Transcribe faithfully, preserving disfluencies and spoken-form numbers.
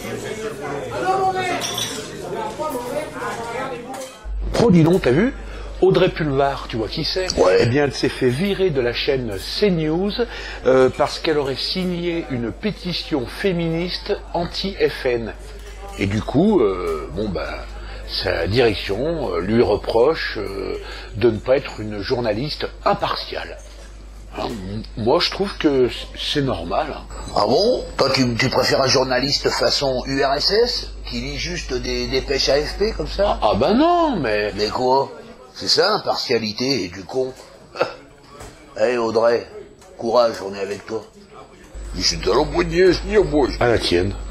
Oh, dis donc, t'as vu? Audrey Pulvar, tu vois qui c'est? Ouais. Eh bien, elle s'est fait virer de la chaîne CNews euh, parce qu'elle aurait signé une pétition féministe anti-F N. Et du coup, euh, bon ben, sa direction euh, lui reproche euh, de ne pas être une journaliste impartiale. Hein, moi, je trouve que c'est normal. Hein. Ah bon? Toi, tu, tu préfères un journaliste façon U R S S qui lit juste des dépêches A F P comme ça? Ah, ah ben non, mais... Mais quoi? C'est ça, impartialité et du con. Hé hey, Audrey, courage, on est avec toi. À la tienne.